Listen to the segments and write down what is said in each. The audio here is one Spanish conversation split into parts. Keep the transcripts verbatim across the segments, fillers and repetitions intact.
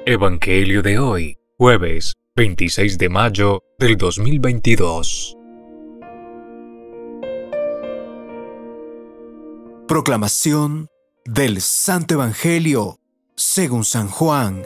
Evangelio de hoy, jueves veintiséis de mayo del dos mil veintidós. Proclamación del Santo Evangelio según San Juan.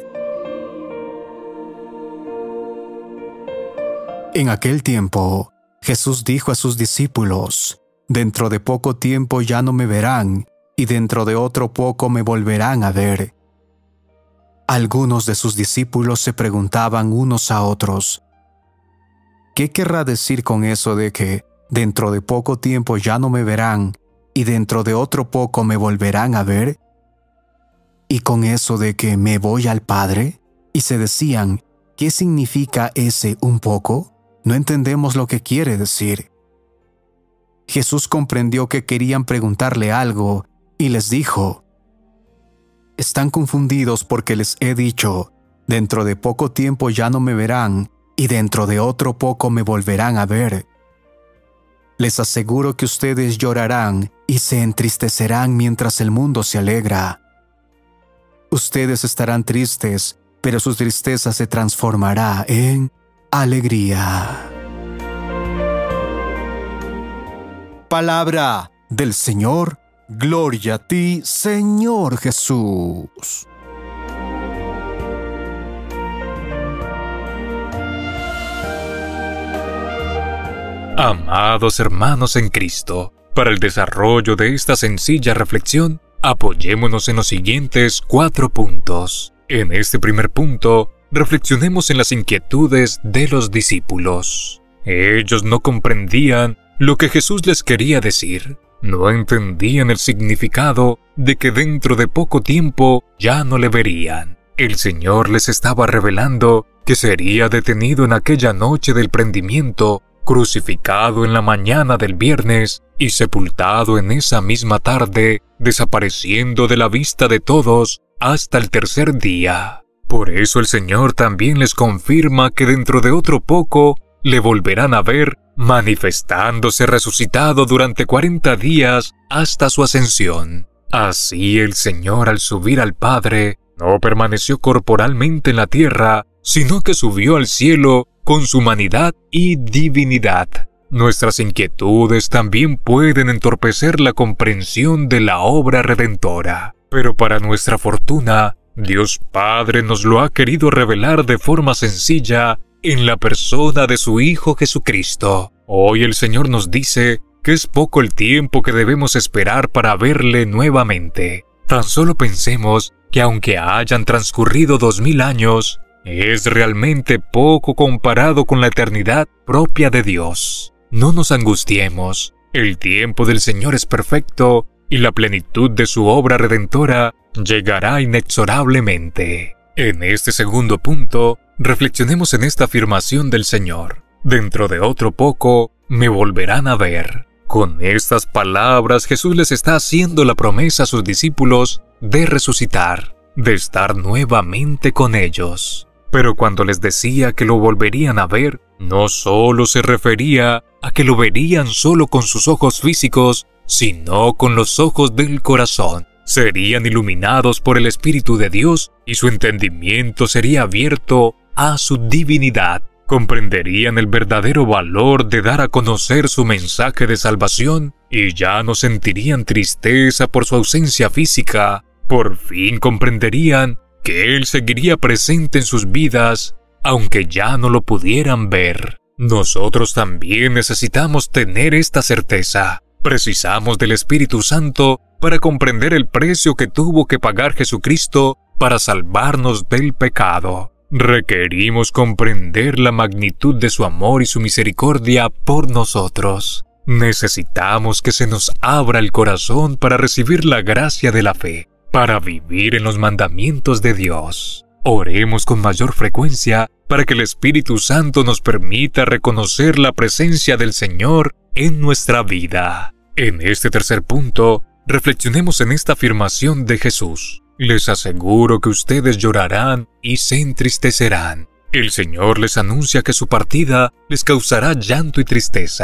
En aquel tiempo, Jesús dijo a sus discípulos: «Dentro de poco tiempo ya no me verán, y dentro de otro poco me volverán a ver». Algunos de sus discípulos se preguntaban unos a otros: ¿qué querrá decir con eso de que dentro de poco tiempo ya no me verán y dentro de otro poco me volverán a ver? ¿Y con eso de que me voy al Padre? Y se decían: ¿qué significa ese un poco? No entendemos lo que quiere decir. Jesús comprendió que querían preguntarle algo y les dijo: «Están confundidos porque les he dicho, dentro de poco tiempo ya no me verán, y dentro de otro poco me volverán a ver. Les aseguro que ustedes llorarán y se entristecerán mientras el mundo se alegra. Ustedes estarán tristes, pero su tristeza se transformará en alegría». Palabra del Señor. Gloria a ti, Señor Jesús. Amados hermanos en Cristo, para el desarrollo de esta sencilla reflexión, apoyémonos en los siguientes cuatro puntos. En este primer punto, reflexionemos en las inquietudes de los discípulos. Ellos no comprendían lo que Jesús les quería decir. No entendían el significado de que dentro de poco tiempo ya no le verían. El Señor les estaba revelando que sería detenido en aquella noche del prendimiento, crucificado en la mañana del viernes y sepultado en esa misma tarde, desapareciendo de la vista de todos hasta el tercer día. Por eso el Señor también les confirma que dentro de otro poco le volverán a ver, manifestándose resucitado durante cuarenta días hasta su ascensión. Así el Señor, al subir al Padre, no permaneció corporalmente en la tierra, sino que subió al cielo con su humanidad y divinidad. Nuestras inquietudes también pueden entorpecer la comprensión de la obra redentora, pero para nuestra fortuna, Dios Padre nos lo ha querido revelar de forma sencilla en la persona de su Hijo Jesucristo. Hoy el Señor nos dice que es poco el tiempo que debemos esperar para verle nuevamente. Tan solo pensemos que aunque hayan transcurrido dos mil años, es realmente poco comparado con la eternidad propia de Dios. No nos angustiemos. El tiempo del Señor es perfecto y la plenitud de su obra redentora llegará inexorablemente. En este segundo punto, reflexionemos en esta afirmación del Señor: dentro de otro poco me volverán a ver. Con estas palabras Jesús les está haciendo la promesa a sus discípulos de resucitar, de estar nuevamente con ellos. Pero cuando les decía que lo volverían a ver, no solo se refería a que lo verían solo con sus ojos físicos, sino con los ojos del corazón. Serían iluminados por el Espíritu de Dios y su entendimiento sería abierto a su divinidad. Comprenderían el verdadero valor de dar a conocer su mensaje de salvación y ya no sentirían tristeza por su ausencia física. Por fin comprenderían que Él seguiría presente en sus vidas, aunque ya no lo pudieran ver. Nosotros también necesitamos tener esta certeza. Precisamos del Espíritu Santo para comprender el precio que tuvo que pagar Jesucristo para salvarnos del pecado. Requerimos comprender la magnitud de su amor y su misericordia por nosotros. Necesitamos que se nos abra el corazón para recibir la gracia de la fe, para vivir en los mandamientos de Dios. Oremos con mayor frecuencia para que el Espíritu Santo nos permita reconocer la presencia del Señor en nuestra vida. En este tercer punto, reflexionemos en esta afirmación de Jesús: les aseguro que ustedes llorarán y se entristecerán. El Señor les anuncia que su partida les causará llanto y tristeza.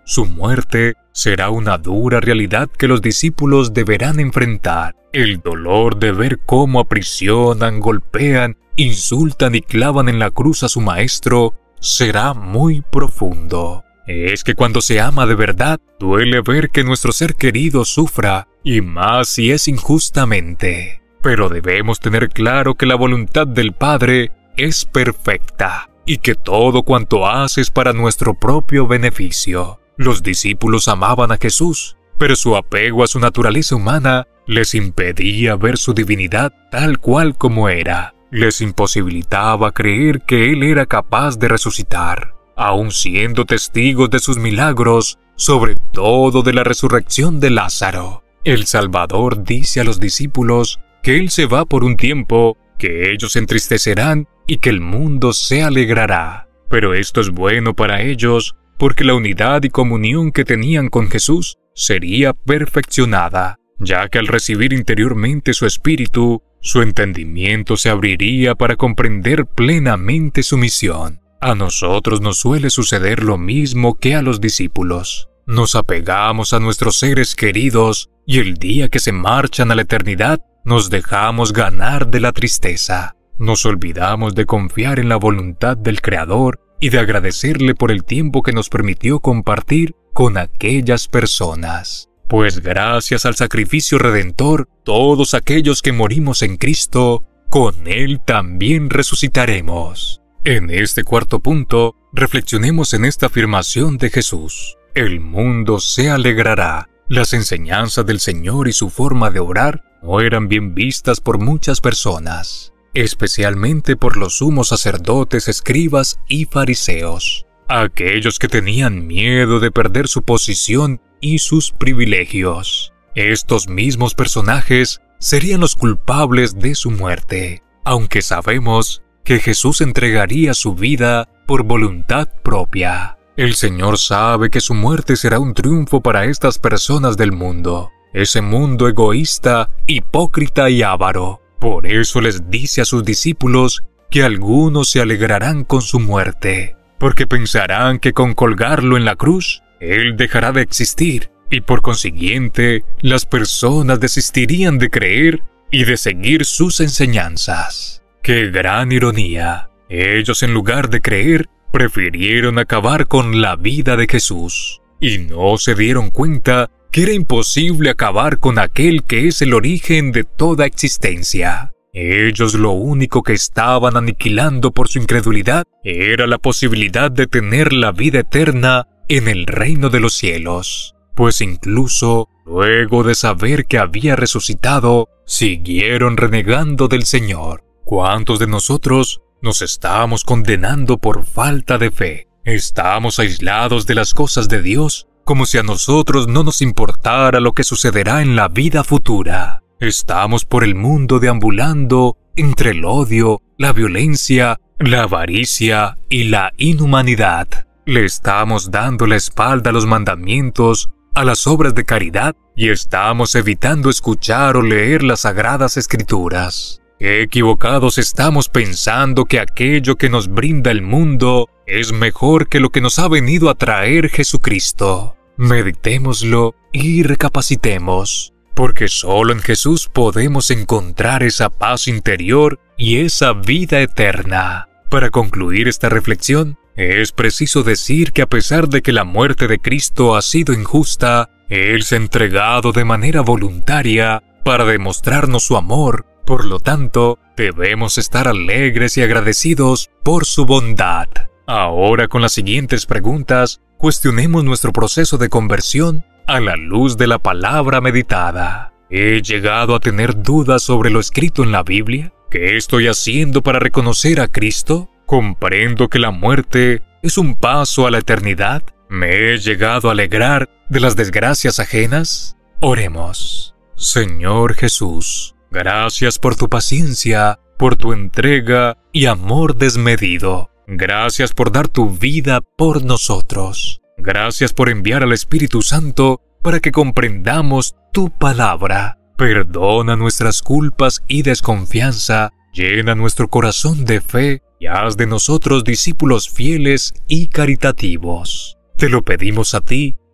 Su muerte será una dura realidad que los discípulos deberán enfrentar. El dolor de ver cómo aprisionan, golpean, insultan y clavan en la cruz a su maestro será muy profundo. Es que cuando se ama de verdad, duele ver que nuestro ser querido sufra, y más si es injustamente. Pero debemos tener claro que la voluntad del Padre es perfecta, y que todo cuanto hace es para nuestro propio beneficio. Los discípulos amaban a Jesús, pero su apego a su naturaleza humana les impedía ver su divinidad tal cual como era. Les imposibilitaba creer que Él era capaz de resucitar, aun siendo testigos de sus milagros, sobre todo de la resurrección de Lázaro. El Salvador dice a los discípulos que Él se va por un tiempo, que ellos se entristecerán y que el mundo se alegrará. Pero esto es bueno para ellos, porque la unidad y comunión que tenían con Jesús sería perfeccionada, ya que al recibir interiormente su espíritu, su entendimiento se abriría para comprender plenamente su misión. A nosotros nos suele suceder lo mismo que a los discípulos. Nos apegamos a nuestros seres queridos y el día que se marchan a la eternidad, nos dejamos ganar de la tristeza. Nos olvidamos de confiar en la voluntad del Creador y de agradecerle por el tiempo que nos permitió compartir con aquellas personas. Pues gracias al sacrificio redentor, todos aquellos que morimos en Cristo, con Él también resucitaremos. En este cuarto punto, reflexionemos en esta afirmación de Jesús. El mundo se alegrará. Las enseñanzas del Señor y su forma de orar no eran bien vistas por muchas personas, especialmente por los sumos sacerdotes, escribas y fariseos, aquellos que tenían miedo de perder su posición y sus privilegios. Estos mismos personajes serían los culpables de su muerte, aunque sabemos que Jesús entregaría su vida por voluntad propia. El Señor sabe que su muerte será un triunfo para estas personas del mundo, ese mundo egoísta, hipócrita y avaro. Por eso les dice a sus discípulos que algunos se alegrarán con su muerte, porque pensarán que con colgarlo en la cruz, Él dejará de existir, y por consiguiente, las personas desistirían de creer y de seguir sus enseñanzas. ¡Qué gran ironía! Ellos, en lugar de creer, prefirieron acabar con la vida de Jesús, y no se dieron cuenta que era imposible acabar con aquel que es el origen de toda existencia. Ellos lo único que estaban aniquilando por su incredulidad era la posibilidad de tener la vida eterna en el reino de los cielos, pues incluso luego de saber que había resucitado, siguieron renegando del Señor. ¿Cuántos de nosotros nos estamos condenando por falta de fe? Estamos aislados de las cosas de Dios, como si a nosotros no nos importara lo que sucederá en la vida futura. Estamos por el mundo deambulando entre el odio, la violencia, la avaricia y la inhumanidad. Le estamos dando la espalda a los mandamientos, a las obras de caridad, y estamos evitando escuchar o leer las sagradas escrituras. Qué equivocados estamos pensando que aquello que nos brinda el mundo es mejor que lo que nos ha venido a traer Jesucristo. Meditémoslo y recapacitemos, porque solo en Jesús podemos encontrar esa paz interior y esa vida eterna. Para concluir esta reflexión, es preciso decir que a pesar de que la muerte de Cristo ha sido injusta, Él se ha entregado de manera voluntaria para demostrarnos su amor. Por lo tanto, debemos estar alegres y agradecidos por su bondad. Ahora, con las siguientes preguntas, cuestionemos nuestro proceso de conversión a la luz de la palabra meditada. ¿He llegado a tener dudas sobre lo escrito en la Biblia? ¿Qué estoy haciendo para reconocer a Cristo? ¿Comprendo que la muerte es un paso a la eternidad? ¿Me he llegado a alegrar de las desgracias ajenas? Oremos. Señor Jesús, gracias por tu paciencia, por tu entrega y amor desmedido. Gracias por dar tu vida por nosotros. Gracias por enviar al Espíritu Santo para que comprendamos tu palabra. Perdona nuestras culpas y desconfianza, llena nuestro corazón de fe y haz de nosotros discípulos fieles y caritativos. Te lo pedimos a ti,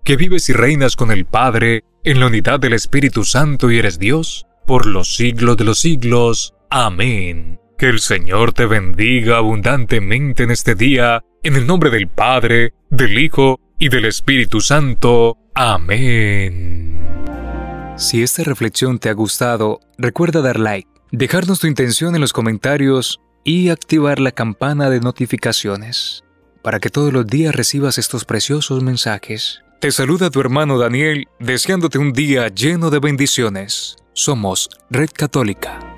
que vives y reinas con el Padre, en la unidad del Espíritu Santo y eres Dios, por los siglos de los siglos. Amén. Que el Señor te bendiga abundantemente en este día, en el nombre del Padre, del Hijo y del Espíritu Santo. Amén. Si esta reflexión te ha gustado, recuerda dar like, dejarnos tu intención en los comentarios y activar la campana de notificaciones para que todos los días recibas estos preciosos mensajes. Te saluda tu hermano Daniel, deseándote un día lleno de bendiciones. Somos Red Católica.